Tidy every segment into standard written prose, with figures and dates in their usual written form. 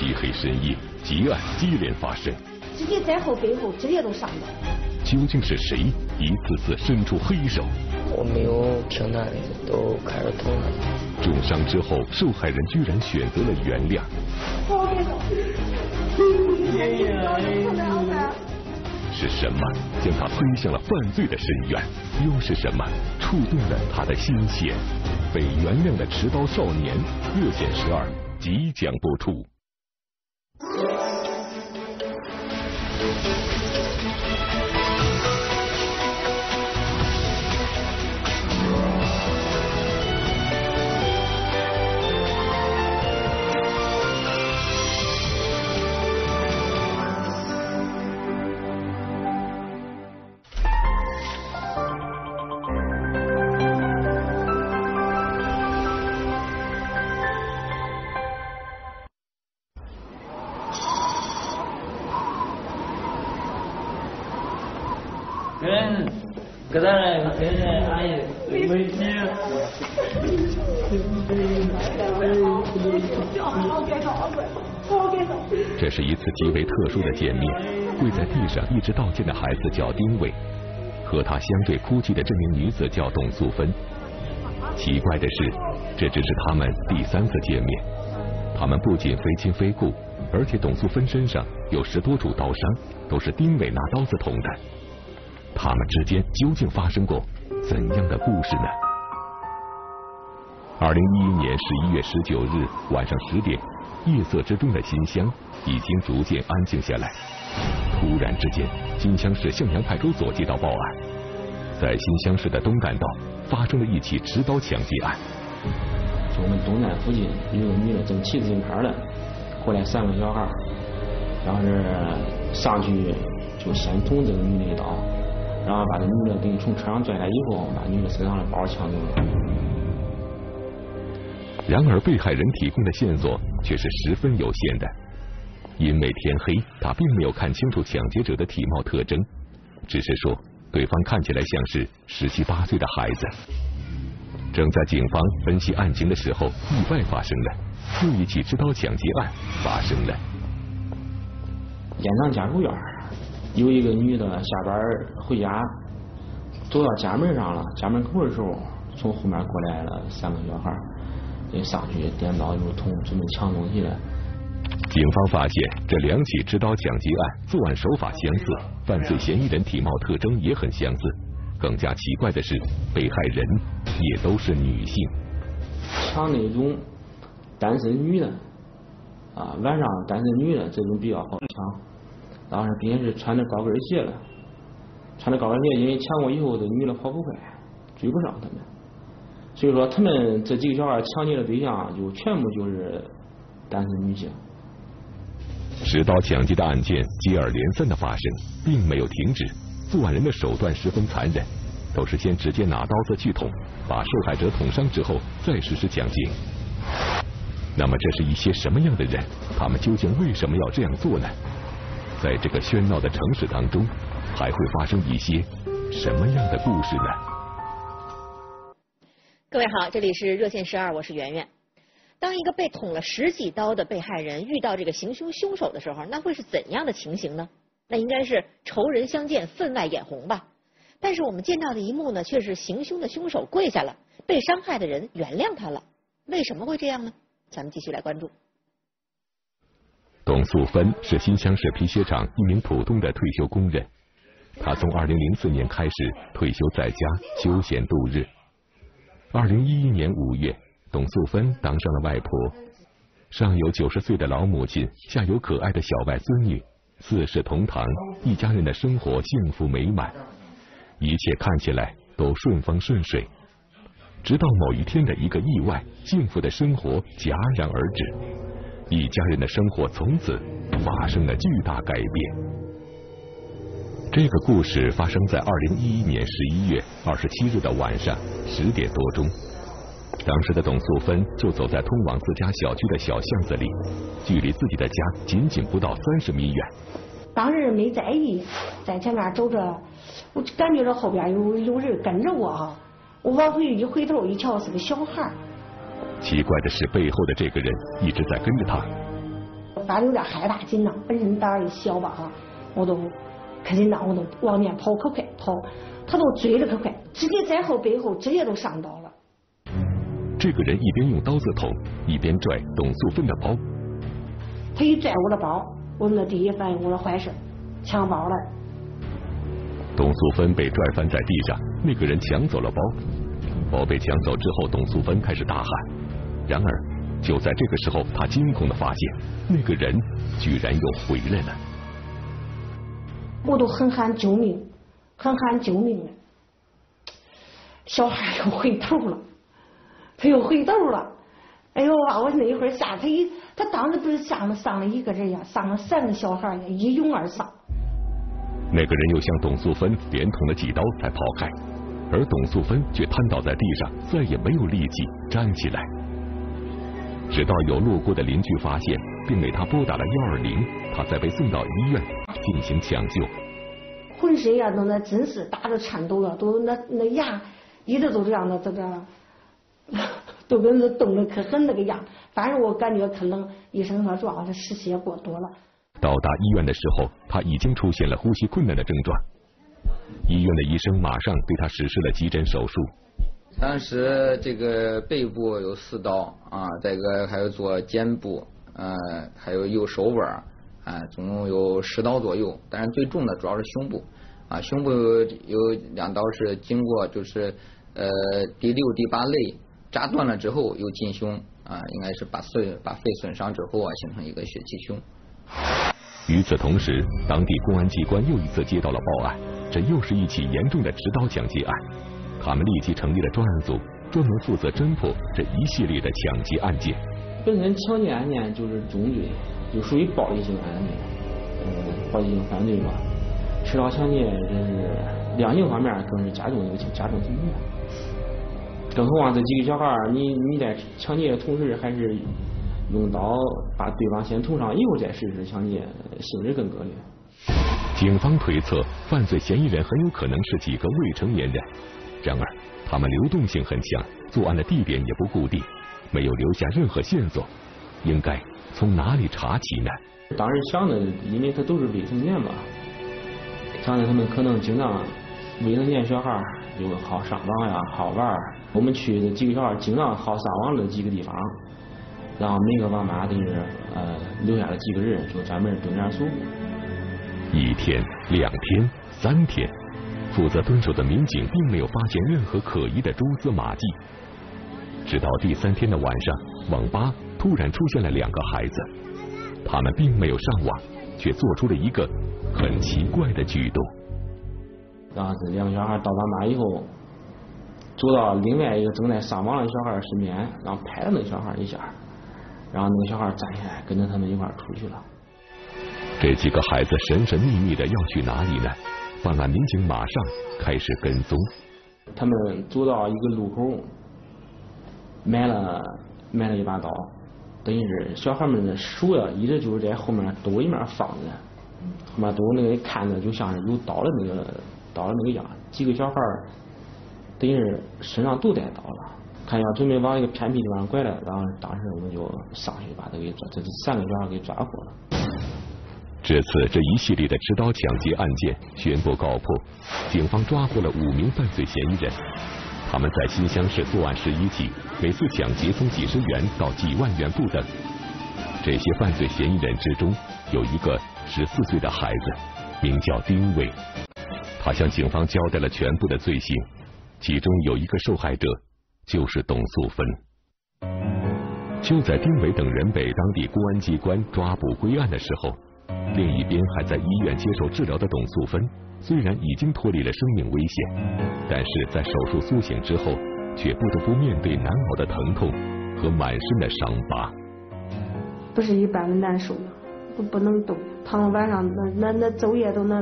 漆黑深夜，劫案接连发生， 直接在后背后直接都上了。 究竟是谁一次次伸出黑手？ 我没有听他的，都开始痛了。 重伤之后，受害人居然选择了原谅。是什么将他推向了犯罪的深渊？又是什么触动了他的心弦？被原谅的持刀少年，热线12即将播出。 跟咱来，阿姨，没事。 这是一次极为特殊的见面。跪在地上一直道歉的孩子叫丁伟，和他相对哭泣的这名女子叫董素芬。奇怪的是，这只是他们第3次见面。他们不仅非亲非故，而且董素芬身上有10多处刀伤，都是丁伟拿刀子捅的。他们之间究竟发生过怎样的故事呢？2011年11月19日晚上10点，夜色之中的新乡已经逐渐安静下来。突然之间，新乡市向阳派出所接到报案，在新乡市的东干道发生了一起持刀抢劫案。 我们东站附近有个女的正骑自行车呢，后来3个小孩，然后是上去就先捅这个女的一刀，然后把这女的给从车上拽来以后，把女的身上的包抢走了。 然而被害人提供的线索却是十分有限的，因为天黑，他并没有看清楚抢劫者的体貌特征，只是说对方看起来像是17、18岁的孩子。正在警方分析案情的时候，意外发生了，又一起持刀抢劫案发生了。 延长家属院有一个女的下班回家，走到家门上了，家门口的时候，从后面过来了3个小孩，也上去点刀又捅，准备抢东西了。 警方发现这2起持刀抢劫案作案手法相似，犯罪嫌疑人体貌特征也很相似。更加奇怪的是，被害人也都是女性。 抢那种单身女的晚上单身女的这种比较好抢，然后并且是穿着高跟鞋的，穿着高跟鞋，因为抢过以后这女的跑不快，追不上他们，所以说他们这几个小孩抢劫的对象就全部就是单身女性。 持刀抢劫的案件接二连三的发生，并没有停止。作案人的手段十分残忍，都是先直接拿刀子去捅，把受害者捅伤之后再实施抢劫。那么这是一些什么样的人？他们究竟为什么要这样做呢？在这个喧闹的城市当中，还会发生一些什么样的故事呢？ 各位好，这里是热线12，我是圆圆。当一个被捅了10几刀的被害人遇到这个行凶凶手的时候，那会是怎样的情形呢？那应该是仇人相见分外眼红吧。但是我们见到的一幕呢，却是行凶的凶手跪下了，被伤害的人原谅他了。为什么会这样呢？咱们继续来关注。 董素芬是新乡市皮鞋厂一名普通的退休工人，他从2004年开始退休在家休闲度日。2011年5月，董素芬当上了外婆，上有90岁的老母亲，下有可爱的小外孙女，4世同堂，一家人的生活幸福美满，一切看起来都顺风顺水。直到某一天的一个意外，幸福的生活戛然而止，一家人的生活从此发生了巨大改变。这个故事发生在2011年11月27日的晚上10点多钟。当时的董素芬就走在通往自家小区的小巷子里，距离自己的家仅仅不到30米远。 当时没在意，在前面走着，我感觉着后边有人跟着我哈，我往回一回头一瞧是个小孩。 奇怪的是，背后的这个人一直在跟着他。 反正有点害怕紧张，本身胆儿也小吧哈，我都可紧张，我都往前跑可快跑，他都追得可快，直接在后背后直接都上刀了。 这个人一边用刀子捅，一边拽董素芬的包。 他一拽我的包，我那第一反应我说坏事，抢包了。 董素芬被拽翻在地上，那个人抢走了包。包被抢走之后，董素芬开始大喊。然而，就在这个时候，他惊恐地发现，那个人居然又回来了。 我都很喊救命，很喊救命了。小孩又回头了，他又回头了。哎呦哇！我那一会儿吓他当时不是上了一个人呀，上了3个小孩呀，一拥而上。 那个人又向董素芬连捅了几刀才跑开，而董素芬却瘫倒在地上，再也没有力气站起来。直到有路过的邻居发现，并为他拨打了120，他才被送到医院进行抢救。 浑身呀都那真是打着颤抖了，都那牙一直都这样的都跟那冻得可狠那个样。反正我感觉可能医生说主要是失血过多了。 到达医院的时候，他已经出现了呼吸困难的症状。医院的医生马上对他实施了急诊手术。 当时这个背部有4刀啊，再一个还有左肩部，还有右手腕总共有10刀左右。但是最重的主要是胸部胸部有2刀是经过就是第6、第8肋扎断了之后又进胸应该是把肺损伤之后形成一个血气胸。 与此同时，当地公安机关又一次接到了报案，这又是一起严重的持刀抢劫案。他们立即成立了专案组，专门负责侦破这一系列的抢劫案件。 本身抢劫案件就是重罪，就属于暴力性案件，暴力性犯罪嘛。持刀抢劫这是量刑方面更是加重刑罚。更何况这几个小孩，你在抢劫的同时还是用刀把对方先捅伤，以后再实施抢劫，性质更恶劣。 警方推测，犯罪嫌疑人很有可能是几个未成年人，然而他们流动性很强，作案的地点也不固定，没有留下任何线索，应该从哪里查起呢？ 当时想的，因为他都是未成年嘛，想着他们可能经常未成年小孩有好上网呀，好玩。我们去的几个小孩经常好上网的几个地方，然后每个网吧都是留下了几个人，就专门蹲点守。 1天、2天、3天，负责蹲守的民警并没有发现任何可疑的蛛丝马迹。直到第3天的晚上，网吧突然出现了2个孩子，他们并没有上网，却做出了一个很奇怪的举动。 然后这2个小孩到网吧以后，走到另外一个正在上网的小孩身边，然后拍了那个小孩一下，然后那个小孩站起来跟着他们一块出去了。 这几个孩子神神秘秘的要去哪里呢？办案民警马上开始跟踪。 他们走到一个路口，买了一把刀，等于是小孩们的手一直就是在后面兜里面放着，后面兜那个看着就像是有刀的那个样。几个小孩等于是身上都带刀了，看要准备往一个偏僻地方拐了，然后当时我们就上去把这3个小孩给抓获了。 这次这一系列的持刀抢劫案件宣布告破，警方抓获了5名犯罪嫌疑人。他们在新乡市作案11起，每次抢劫从几十元到几万元不等。这些犯罪嫌疑人之中，有一个14岁的孩子，名叫丁伟。他向警方交代了全部的罪行，其中有一个受害者就是董素芬。就在丁伟等人被当地公安机关抓捕归案的时候，另一边还在医院接受治疗的董素芬，虽然已经脱离了生命危险，但是在手术苏醒之后，却不得不面对难熬的疼痛和满身的伤疤。 不是一般的难受了，不能动，躺到晚上那昼夜都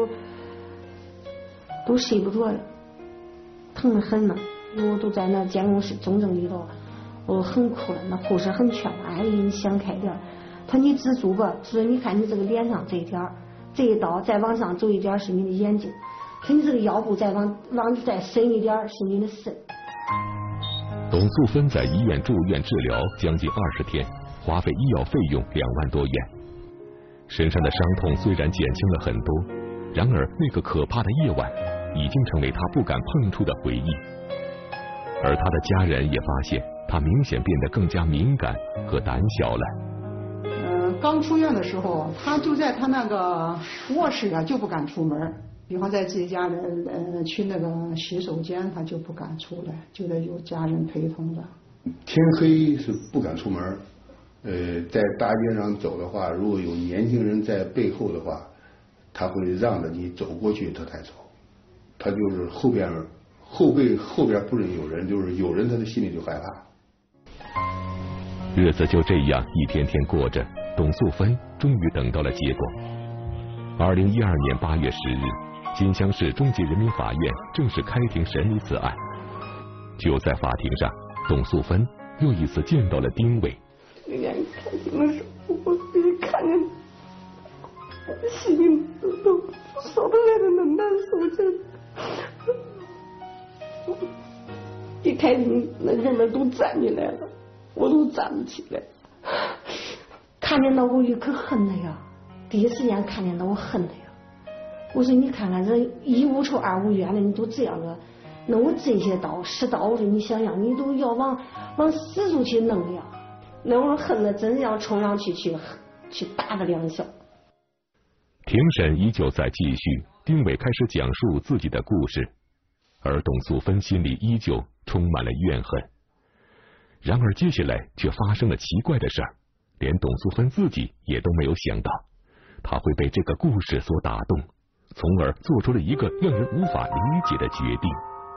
都睡不着了，疼得很呢。我都在那监控室重症里头，我很哭了。那护士很劝我，哎，你想开点。他你止住吧，说你看你这个脸上这一点，这一刀再往上走一点是你的眼睛，说你这个腰部再往再深一点是你的肾。 董素芬在医院住院治疗将近20天，花费医药费用2万多元， 身上的伤痛虽然减轻了很多，然而那个可怕的夜晚已经成为他不敢碰触的回忆。而他的家人也发现他明显变得更加敏感和胆小了。 刚出院的时候，他就在他那个卧室啊，就不敢出门。比方在自己家人去那个洗手间，他就不敢出来，就得有家人陪同着。 天黑是不敢出门，在大街上走的话，如果有年轻人在背后的话，他会让着你走过去，他才走。他就是后背不准有人，就是有人他的心里就害怕。 日子就这样一天天过着，董素芬终于等到了结果。2012年8月10日，金乡市中级人民法院正式开庭审理此案。就在法庭上，董素芬又一次见到了丁伟。 那天一开庭的时候，我一看见心里都说不来的那难受劲。一开庭，那人们都站起来了，我都站不起来。看见那我也可恨了呀，第一时间看见那我恨了呀。我说你看看这一无仇二无冤的，你都这样了，那我这些刀10刀，我说你想想，你都要往死处去弄呀。那我恨了，真要冲上去打他2下。 庭审依旧在继续，丁伟开始讲述自己的故事，而董素芬心里依旧充满了怨恨。然而接下来却发生了奇怪的事儿，连董素芬自己也都没有想到，她会被这个故事所打动，从而做出了一个让人无法理解的决定。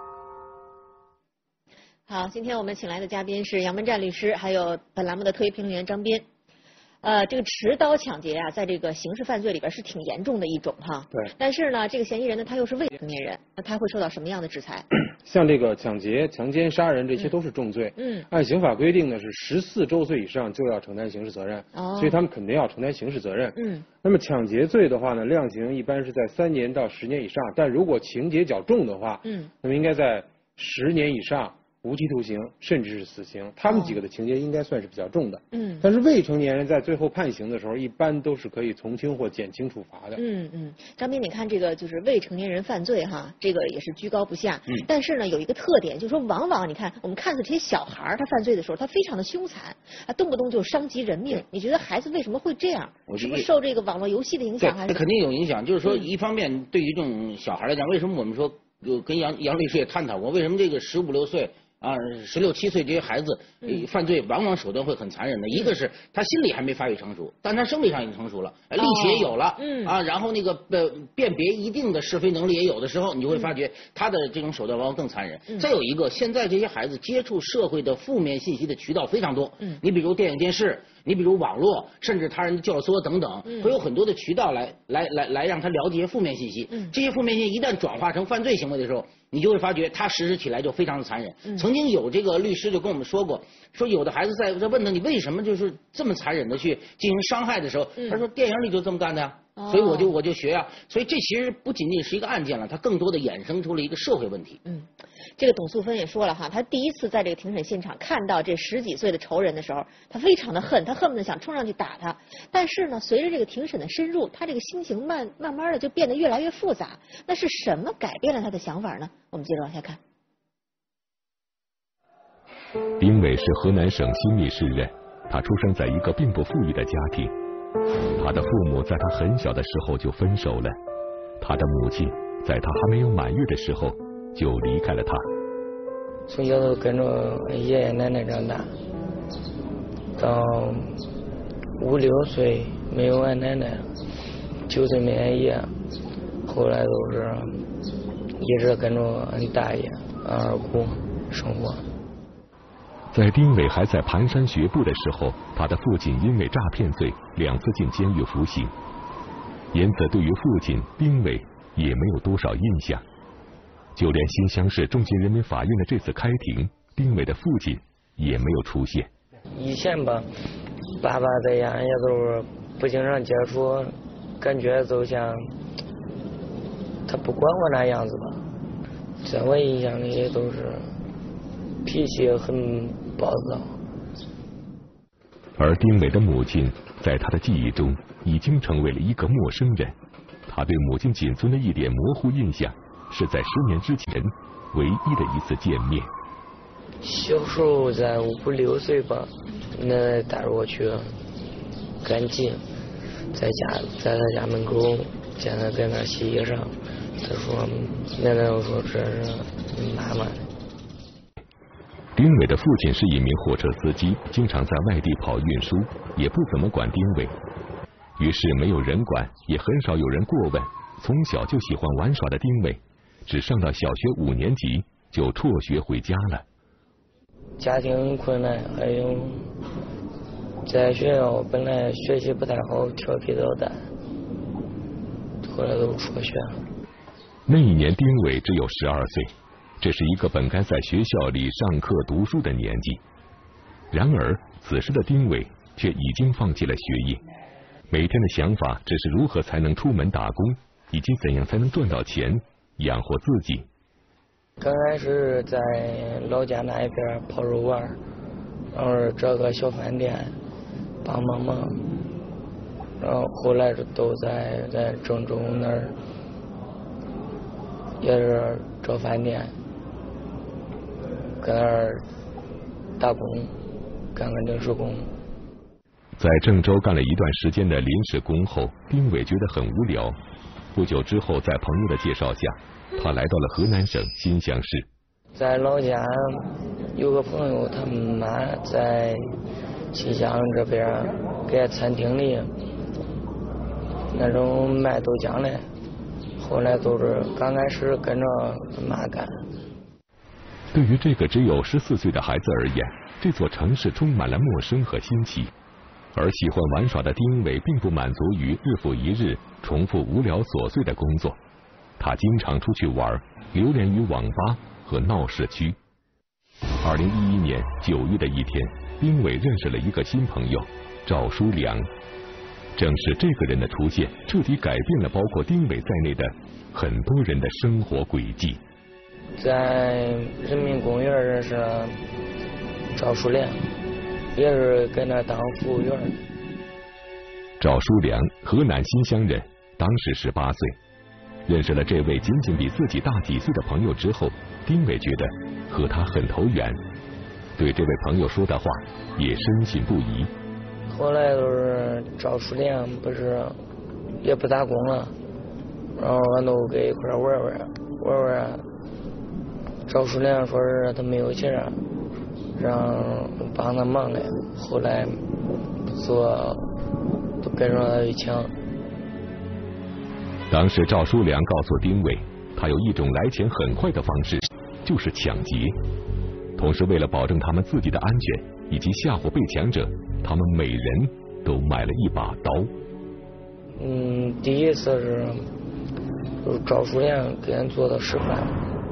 好，今天我们请来的嘉宾是杨文战律师，还有本栏目的特约评论员张斌。这个持刀抢劫啊，在这个刑事犯罪里边是挺严重的一种哈。对。但是呢，这个嫌疑人呢，他又是未成年人，那他会受到什么样的制裁？ 像这个抢劫、强奸、杀人这些都是重罪。按刑法规定呢，是14周岁以上就要承担刑事责任。所以他们肯定要承担刑事责任。那么抢劫罪的话呢，量刑一般是在3年到10年以上，但如果情节较重的话，那么应该在10年以上。无期徒刑甚至是死刑，他们几个的情节应该算是比较重的。但是未成年人在最后判刑的时候，一般都是可以从轻或减轻处罚的。 张斌，你看这个就是未成年人犯罪哈，这个也是居高不下。但是呢，有一个特点，就是说往往你看我们看似这些小孩他犯罪的时候，他非常的凶残，动不动就伤及人命。你觉得孩子为什么会这样？是不是受这个网络游戏的影响？还是肯定有影响。就是说，一方面对于这种小孩来讲，为什么我们说跟杨律师也探讨过，为什么这个15、16岁？16、17岁这些孩子犯罪往往手段会很残忍的。一个是他心理还没发育成熟，但他生理上已经成熟了，力气也有了，然后那个辨别一定的是非能力也有的时候，你就会发觉他的这种手段往往更残忍。再有一个，现在这些孩子接触社会的负面信息的渠道非常多，你比如电影、电视，你比如网络，甚至他人的教唆等等，会有很多的渠道来让他了解一些负面信息。这些负面信息一旦转化成犯罪行为的时候，你就会发觉他实施起来就非常的残忍。曾经有这个律师就跟我们说过，说有的孩子在问他你为什么就是这么残忍的去进行伤害的时候，他说电影里就这么干的呀，所以我就学呀。所以这其实不仅仅是一个案件了，它更多的衍生出了一个社会问题。 这个董素芬也说了哈，他第一次在这个庭审现场看到这10几岁的仇人的时候，他非常的恨，他恨不得想冲上去打他。但是呢，随着这个庭审的深入，他这个心情慢慢的就变得越来越复杂。那是什么改变了他的想法呢？我们接着往下看。 丁伟是河南省新密市人，他出生在一个并不富裕的家庭，他的父母在他很小的时候就分手了，他的母亲在他还没有满月的时候就离开了他。 从小都跟着爷爷奶奶长大，到5、6岁没有俺奶奶，9岁没俺爷，后来都是一直跟着俺大爷、俺二姑生活。 在丁伟还在蹒跚学步的时候，他的父亲因为诈骗罪2次进监狱服刑，因此对于父亲丁伟也没有多少印象。就连新乡市中级人民法院的这次开庭，丁伟的父亲也没有出现。 以前吧，爸爸在家也都是不经常接触，感觉就像他不管我那样子吧。在我印象里都是脾气很暴躁。 而丁伟的母亲在他的记忆中已经成为了一个陌生人。他对母亲仅存的一点模糊印象，是在10年之前唯一的一次见面。 小时候在5、6岁吧，奶奶带着我去赶集，在他家门口见他在那洗衣裳，他说奶奶说这是妈妈。 丁伟的父亲是一名货车司机，经常在外地跑运输，也不怎么管丁伟，于是没有人管，也很少有人过问。从小就喜欢玩耍的丁伟，只上到小学5年级就辍学回家了。 家庭困难，还有在学校本来学习不太好，调皮捣蛋，后来都辍学了。 那一年丁伟只有12岁，这是一个本该在学校里上课读书的年纪。然而此时的丁伟却已经放弃了学业，每天的想法只是如何才能出门打工，以及怎样才能赚到钱养活自己。 刚开始在老家那一边跑着玩，然后找个小饭店帮忙，然后后来都在郑州那儿也是找饭店，搁那儿打工，干个临时工。 在郑州干了一段时间的临时工后，丁伟觉得很无聊。不久之后，在朋友的介绍下，他来到了河南省新乡市。 在老家有个朋友，他妈在新乡这边给餐厅里那种卖豆浆的，后来都是刚开始跟着妈干。 对于这个只有14岁的孩子而言，这座城市充满了陌生和新奇。而喜欢玩耍的丁伟并不满足于日复一日重复无聊琐碎的工作，他经常出去玩，流连于网吧和闹市区。2011年9月的一天，丁伟认识了一个新朋友赵书良。正是这个人的出现，彻底改变了包括丁伟在内的很多人的生活轨迹。 在人民公园认识了赵书良，也是跟那当服务员。 赵书良，河南新乡人，当时18岁。认识了这位仅仅比自己大几岁的朋友之后，丁伟觉得和他很投缘，对这位朋友说的话也深信不疑。 后来都是赵书良不是也不打工了，然后俺都给一块玩。赵书良说是他没有钱，让帮他忙的，后来做都跟着他去抢。 当时赵书良告诉丁伟，他有一种来钱很快的方式，就是抢劫。同时为了保证他们自己的安全以及吓唬被抢者，他们每人都买了一把刀。 第一次是赵书良给人做的示范，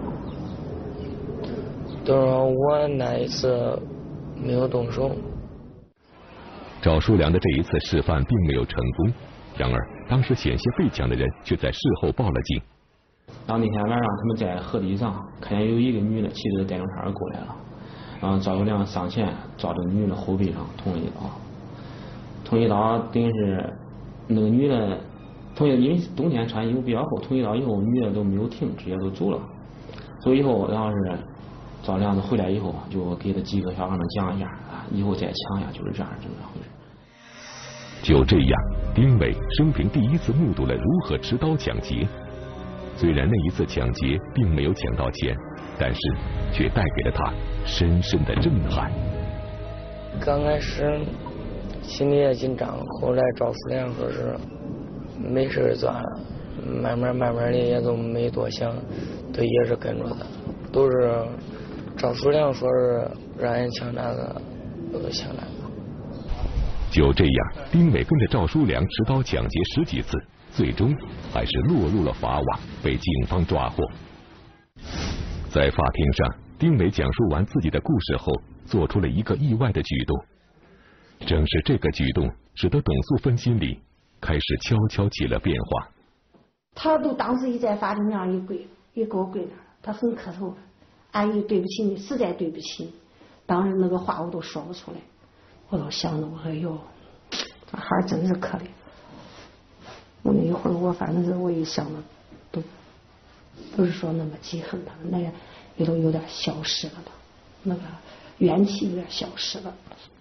等我那一次没有动手。 赵书良的这一次示范并没有成功，然而当时险些被抢的人却在事后报了警。 然后那天晚上他们在河堤上看见有一个女的骑着电动车过来了，然后赵书良上前照着女的后背上捅了一刀，等于是那个女的因为冬天穿衣服比较厚，捅一刀以后女的都没有停，直接都走了。走以后，然后是赵书良回来以后就给他几个小孩们讲一下以后再抢呀，就是这样回事。 就这样，丁伟生平第一次目睹了如何持刀抢劫。虽然那一次抢劫并没有抢到钱，但是却带给了他深深的震撼。 刚开始心里也紧张，后来赵书良说是没事做了，慢慢的也都没多想，都也是跟着他，都是赵书良说是让人抢那个，我都抢那个。 就这样，丁伟跟着赵书良持刀抢劫10几次，最终还是落入了法网，被警方抓获。在法庭上，丁伟讲述完自己的故事后，做出了一个意外的举动。正是这个举动，使得董素芬心里开始悄悄起了变化。 他都当时一在法庭上一给我跪那儿，他很磕头，阿姨对不起你，实在对不起你。当时那个话我都说不出来，我都想着我说哟， 孩儿真是可怜。我那一会儿我反正是我一想了，都不是说那么记恨他，那也都有点消失了吧，那个元气有点消失了。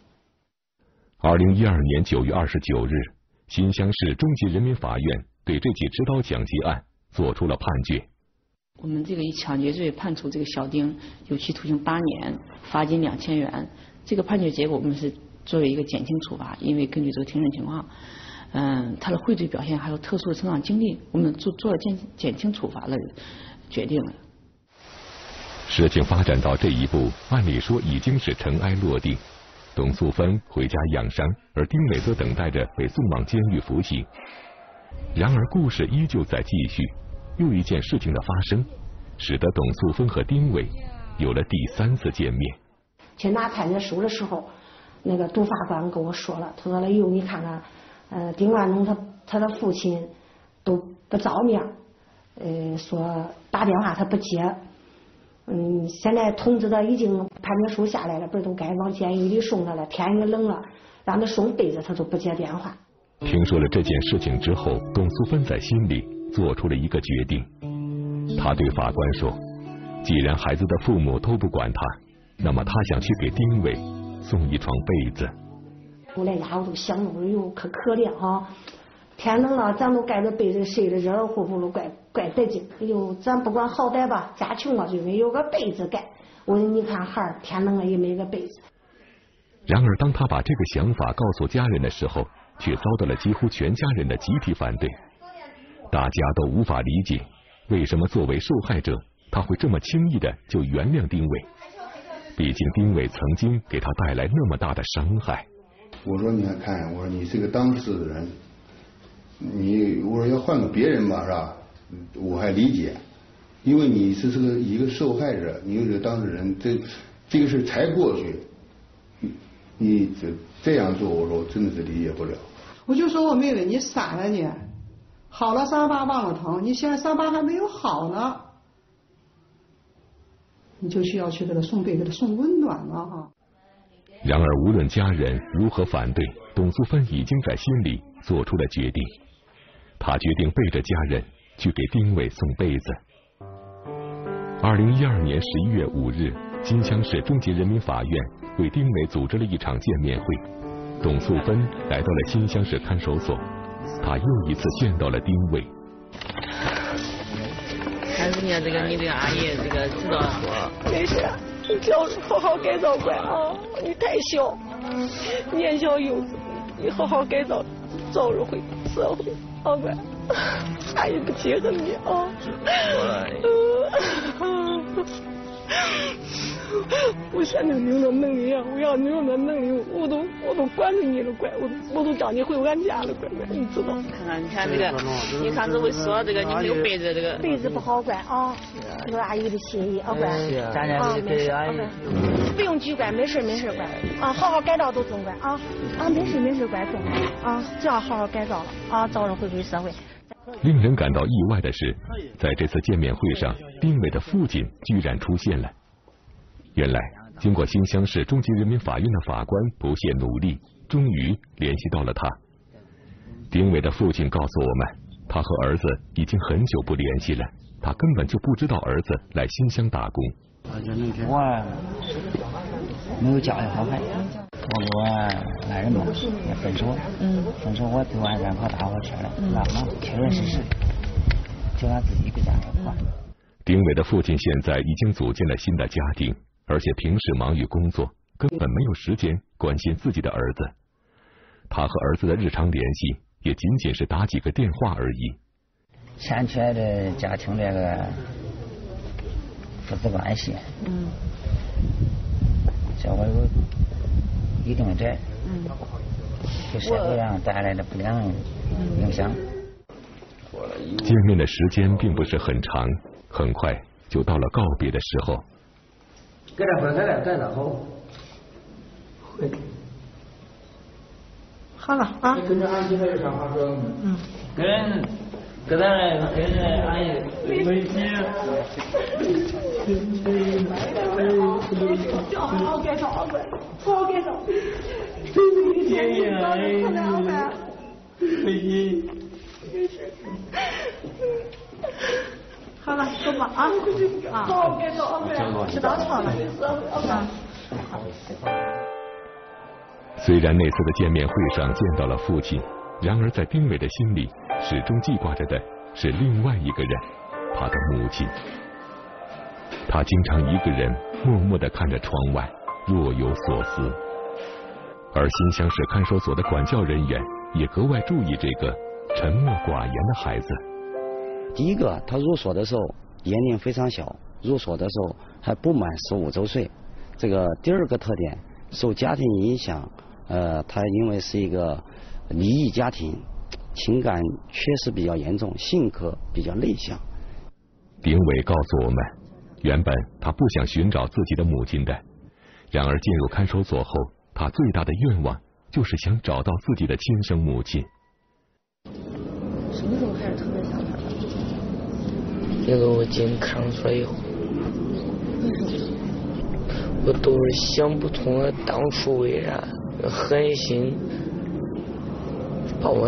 2012年9月29日，新乡市中级人民法院对这起持刀抢劫案作出了判决。 我们这个以抢劫罪判处这个小丁有期徒刑8年，罚金2000元。这个判决结果我们是作为一个减轻处罚，因为根据这个庭审情况，他的畏罪表现还有特殊的成长经历，我们做了减轻处罚的决定了。 事情发展到这一步，按理说已经是尘埃落定。董素芬回家养伤，而丁伟则等待着被送往监狱服刑。然而故事依旧在继续，又一件事情的发生，使得董素芬和丁伟有了第3次见面。 去拿判决书的时候，那个督法官跟我说了，他说了哟，你看看，丁万荣他的父亲都不照面，说打电话他不接。现在通知他已经判决书下来了，不是都该往监狱里送他了，天也冷了，让他送被子他都不接电话。 听说了这件事情之后，董素芬在心里做出了一个决定。他对法官说，既然孩子的父母都不管他，那么他想去给丁伟送一床被子。 我来家我都想着，我说哟可可怜哈，天冷了咱都盖着被子睡得热热乎乎的，怪得劲。哎呦，咱不管好歹吧，家穷啊，就没有个被子盖。我说你看孩儿天冷了也没个被子。 然而当他把这个想法告诉家人的时候，却遭到了几乎全家人的集体反对。大家都无法理解，为什么作为受害者，他会这么轻易的就原谅丁伟？毕竟丁伟曾经给他带来那么大的伤害。 我说你看，我说你是个当事人，我说要换个别人吧，是吧？我还理解，因为你是一个受害者，你又是个当事人，这个事才过去，你这样做，我说我真的是理解不了。 我就说我妹妹，你傻了你，好了伤疤忘了疼，你现在伤疤还没有好呢，你就需要去给他送被，给他送温暖了啊。 然而无论家人如何反对，董素芬已经在心里做出了决定。她决定背着家人去给丁伟送被子。2012年11月5日，新乡市中级人民法院为丁伟组织了一场见面会。董素芬来到了新乡市看守所，她又一次见到了丁伟。 还是你这个阿姨这个知道说， 没事，你只要好好改造乖啊！你太小，年小幼稚，你好好改造，早日回社会，好乖。阿姨不记恨你啊。我现在有那能力啊！我要有那能力，我都管着你了，乖，我都叫你回俺家了，乖，你知道？ 你看这个，你看这位说这个你没有被子，这个被子不好乖啊，有阿姨的心意啊，乖。 咱家没事， 阿姨。 不用拘乖，没事乖啊，好好改造都中乖啊没事乖中啊，只要好好改造了啊，早日回归社会。 令人感到意外的是，在这次见面会上，丁伟的父亲居然出现了。原来，经过新乡市中级人民法院的法官不懈努力，终于联系到了他。丁伟的父亲告诉我们，他和儿子已经很久不联系了，他根本就不知道儿子来新乡打工。 我没有家里好孩子，我跟我爱人嘛也分手，分手我对我爱人跑大货车了，那么确确实实就俺自己一个家人管。 丁伟的父亲现在已经组建了新的家庭，而且平时忙于工作，根本没有时间关心自己的儿子。他和儿子的日常联系也仅仅是打几个电话而已。 欠缺的家庭这个父子关系，这我有一定的责任，给社会上带来的不良影响。 见面的时间并不是很长，很快就到了告别的时候。 给他分开来，干得好。 好了啊。 跟着俺几个上哈说。 跟搁咱来跟着阿姨没劲。 好好改造，好好改造。 爷爷，没劲。 好了，走吧啊！好好改造，知道错了。 虽然那次的见面会上见到了父亲，然而在丁伟的心里始终记挂着的是另外一个人，他的母亲。他经常一个人默默地看着窗外，若有所思。而新乡市看守所的管教人员也格外注意这个沉默寡言的孩子。 第一个，他入所的时候年龄非常小，入所的时候还不满15周岁。这个第二个特点，受家庭影响，他因为是一个离异家庭，情感缺失比较严重，性格比较内向。 丁伟告诉我们，原本他不想寻找自己的母亲的，然而进入看守所后，他最大的愿望就是想找到自己的亲生母亲。 什么时候开始特别想他？ 那个我进看守所以后，我都是想不通了当初为啥狠心把我。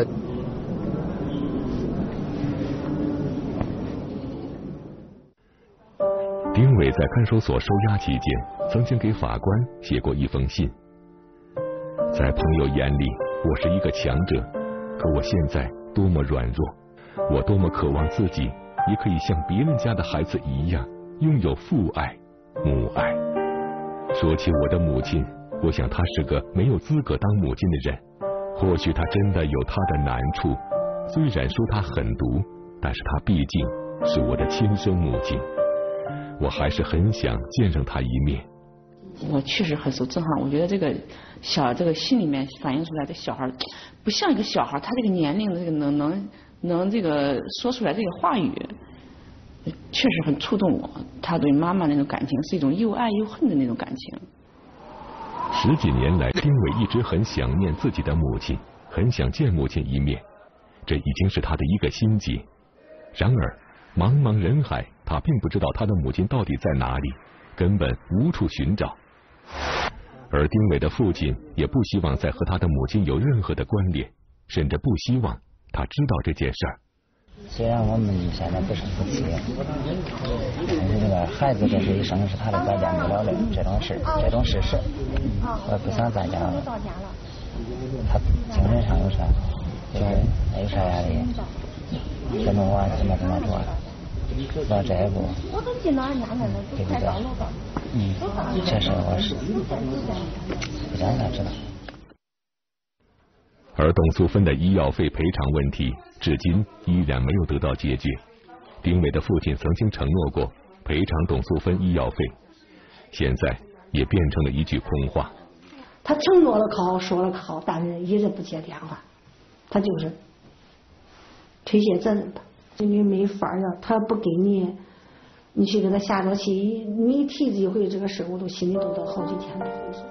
丁伟在看守所收押期间，曾经给法官写过一封信。在朋友眼里，我是一个强者，可我现在多么软弱，我多么渴望自己也可以像别人家的孩子一样，拥有父爱、母爱。说起我的母亲，我想她是个没有资格当母亲的人，或许她真的有她的难处。虽然说她狠毒，但是她毕竟是我的亲生母亲。我还是很想见上他一面。 我确实很受震撼，我觉得这个心里面反映出来的小孩不像一个小孩，他这个年龄的这个能这个说出来这个话语，确实很触动我。他对妈妈那种感情是一种又爱又恨的那种感情。 10几年来，丁伟一直很想念自己的母亲，很想见母亲一面，这已经是他的一个心结。然而茫茫人海，他并不知道他的母亲到底在哪里，根本无处寻找。而丁伟的父亲也不希望再和他的母亲有任何的关联，甚至不希望他知道这件事儿。 虽然我们现在不是夫妻，但是这个孩子这是一生是他的改变不了的这种事实，我不想再讲了。他精神上有啥，就是有啥压力，跟着我怎么做。到这一步，对不对？这是我是不想他知道。 而董素芬的医药费赔偿问题至今依然没有得到解决。丁伟的父亲曾经承诺过赔偿董素芬医药费，现在也变成了一句空话。 他承诺了可好，说了可好，但是一直不接电话，他就是推卸责任吧。你没法呀，他不给你，你去给他下着气，每提一回这个事，我都心里都得好几天的后悔。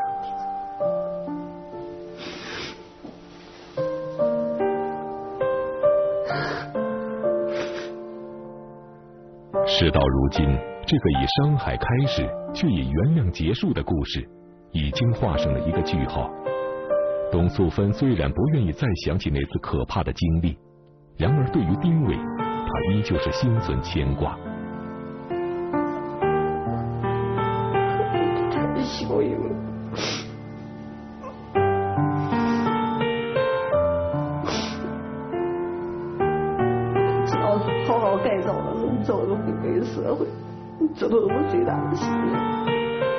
事到如今，这个以伤害开始却以原谅结束的故事，已经画上了一个句号。董素芬虽然不愿意再想起那次可怕的经历，然而对于丁伟，他依旧是心存牵挂。 太小了，只要好好改造了，能早日回归社会，这都是我最大的心愿。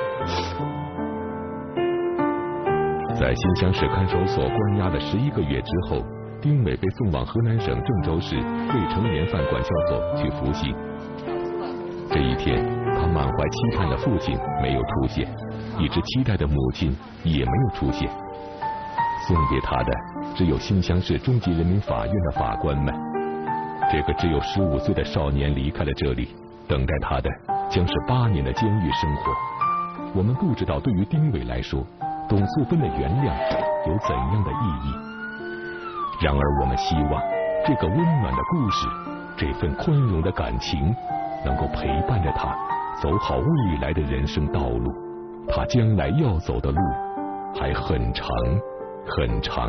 在新乡市看守所关押了11个月之后，丁伟被送往河南省郑州市未成年犯管教所去服刑。这一天，他满怀期盼的父亲没有出现，一直期待的母亲也没有出现。送给他的只有新乡市中级人民法院的法官们。这个只有15岁的少年离开了这里，等待他的将是8年的监狱生活。我们不知道对于丁伟来说，董素芬的原谅有怎样的意义。然而我们希望这个温暖的故事，这份宽容的感情，能够陪伴着他走好未来的人生道路。他将来要走的路还很长很长。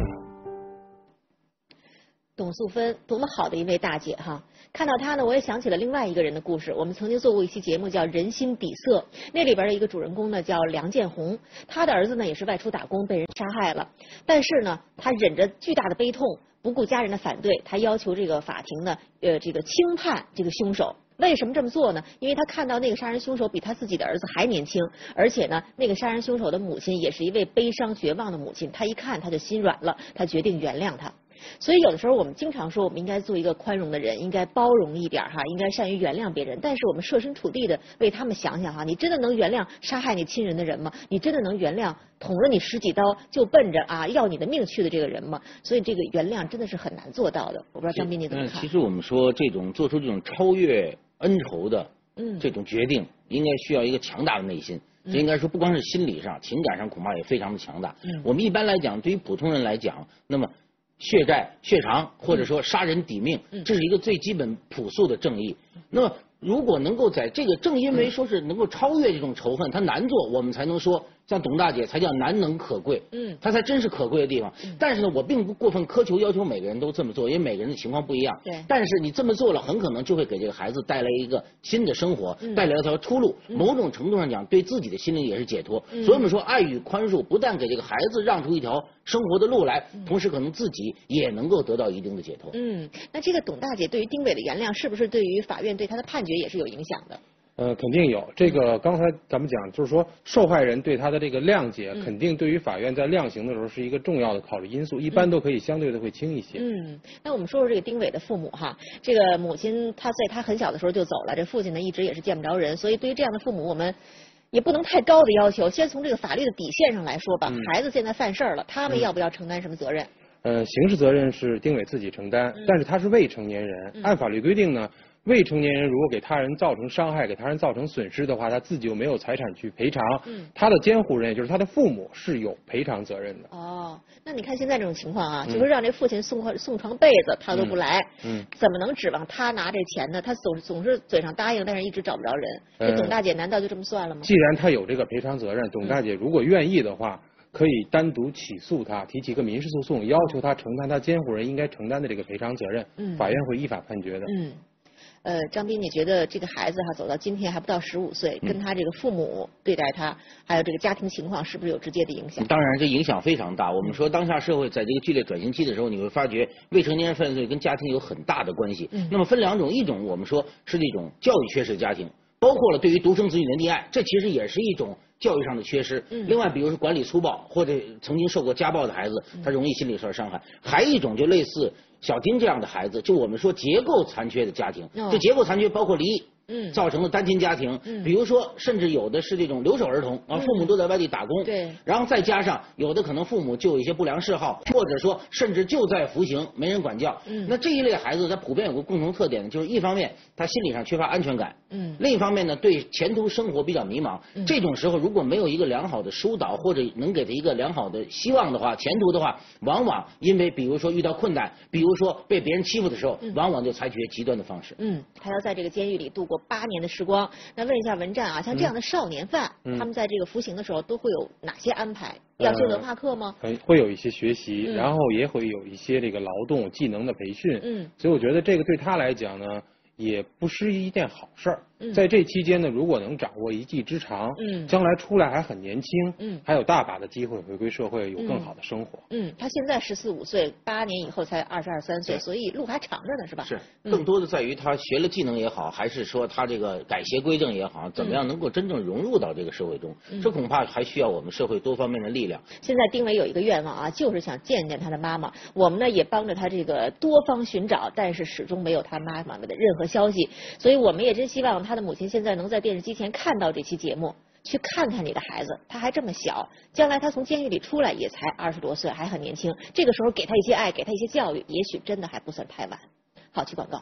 董素芬，多么好的一位大姐哈！看到她呢，我也想起了另外一个人的故事。我们曾经做过一期节目叫《人心底色》，那里边的一个主人公呢叫梁建红，他的儿子呢也是外出打工被人杀害了，但是呢，他忍着巨大的悲痛，不顾家人的反对，他要求这个法庭呢，这个轻判这个凶手。为什么这么做呢？因为他看到那个杀人凶手比他自己的儿子还年轻，而且呢，那个杀人凶手的母亲也是一位悲伤绝望的母亲，他一看他就心软了，他决定原谅他。所以有的时候我们经常说，我们应该做一个宽容的人，应该包容一点哈，应该善于原谅别人。但是我们设身处地的为他们想想哈，你真的能原谅杀害你亲人的人吗？你真的能原谅捅了你10几刀就奔着要你的命去的这个人吗？所以这个原谅真的是很难做到的。我不知道张斌你怎么看？ 其实我们说这种做出这种超越恩仇的这种决定，应该需要一个强大的内心。这应该说不光是心理上，情感上恐怕也非常的强大。我们一般来讲，对于普通人来讲，那么血债血偿或者说杀人抵命，这是一个最基本朴素的正义。那么如果能够在这个正因为说是能够超越这种仇恨，它难做，我们才能说像董大姐才叫难能可贵。她才真是可贵的地方。但是呢，我并不过分苛求要求每个人都这么做，因为每个人的情况不一样。对。但是你这么做了，很可能就会给这个孩子带来一个新的生活，带来一条出路。某种程度上讲，对自己的心灵也是解脱。所以我们说，爱与宽恕不但给这个孩子让出一条生活的路来，同时可能自己也能够得到一定的解脱。 那这个董大姐对于丁伟的原谅，是不是对于法院对他的判决也是有影响的？ 肯定有。这个刚才咱们讲，就是说受害人对他的这个谅解，肯定对于法院在量刑的时候是一个重要的考虑因素，一般都可以相对的会轻一些。 那我们说说这个丁伟的父母哈，这个母亲她在他很小的时候就走了，这父亲呢一直也是见不着人，所以对于这样的父母，我们也不能太高的要求。先从这个法律的底线上来说吧，孩子现在犯事儿了，他们要不要承担什么责任？ 刑事责任是丁伟自己承担，但是他是未成年人，按法律规定呢，未成年人如果给他人造成伤害，给他人造成损失的话，他自己又没有财产去赔偿，他的监护人也就是他的父母是有赔偿责任的。 那你看现在这种情况啊，就是让这父亲送床被子他都不来，怎么能指望他拿这钱呢？他总是嘴上答应，但是一直找不着人。这董大姐难道就这么算了吗？ 既然他有这个赔偿责任，董大姐如果愿意的话，可以单独起诉他，提起一个民事诉讼，要求他承担他监护人应该承担的这个赔偿责任，法院会依法判决的。 张斌，你觉得这个孩子走到今天还不到15岁，跟他这个父母对待他，还有这个家庭情况，是不是有直接的影响？ 当然，这影响非常大。我们说，当下社会在这个剧烈转型期的时候，你会发觉未成年人犯罪跟家庭有很大的关系。那么分两种，一种我们说是这种教育缺失的家庭，包括了对于独生子女的溺爱，这其实也是一种教育上的缺失。另外，比如说管理粗暴或者曾经受过家暴的孩子，他容易心理受伤害。还有一种就类似小丁这样的孩子，就我们说结构残缺的家庭，这结构残缺包括离异。造成了单亲家庭，比如说甚至有的是这种留守儿童父母都在外地打工，对，然后再加上有的可能父母就有一些不良嗜好，或者说甚至就在服刑，没人管教。那这一类孩子他普遍有个共同特点，就是一方面他心理上缺乏安全感，另一方面呢对前途生活比较迷茫。这种时候如果没有一个良好的疏导，或者能给他一个良好的希望的话，前途的话，往往因为比如说遇到困难，比如说被别人欺负的时候，往往就采取极端的方式。 他要在这个监狱里度过8年的时光。那问一下文战啊，像这样的少年犯，他们在这个服刑的时候都会有哪些安排？要修文化课吗？ 会有一些学习，然后也会有一些这个劳动技能的培训。所以我觉得这个对他来讲呢，也不是一件好事儿。在这期间呢，如果能掌握一技之长，将来出来还很年轻，还有大把的机会回归社会，有更好的生活。 他现在14、15岁，8年以后才22、23岁，所以路还长着呢，是吧？ 是，更多的在于他学了技能也好，还是说他这个改邪归正也好，怎么样能够真正融入到这个社会中？这恐怕还需要我们社会多方面的力量。 现在丁伟有一个愿望啊，就是想见见他的妈妈。我们呢也帮着他这个多方寻找，但是始终没有他妈妈的任何消息，所以我们也真希望他的母亲现在能在电视机前看到这期节目，去看看你的孩子，他还这么小，将来他从监狱里出来也才20多岁，还很年轻。这个时候给他一些爱，给他一些教育，也许真的还不算太晚。好，去广告。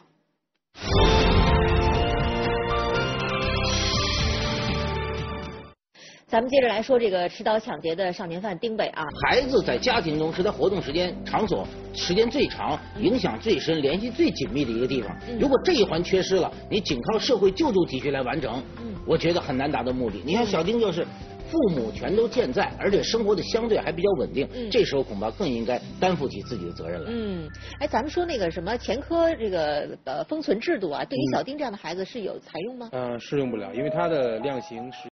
咱们接着来说这个持刀抢劫的少年犯丁北啊。 孩子在家庭中是他活动时间、场所时间最长、影响最深、联系最紧密的一个地方。如果这一环缺失了，你仅靠社会救助体系来完成，我觉得很难达到目的。你看小丁就是父母全都健在，而且生活的相对还比较稳定，这时候恐怕更应该担负起自己的责任来。 哎，咱们说那个什么前科这个封存制度啊，对于小丁这样的孩子是有采用吗？ 适用不了，因为他的量刑是。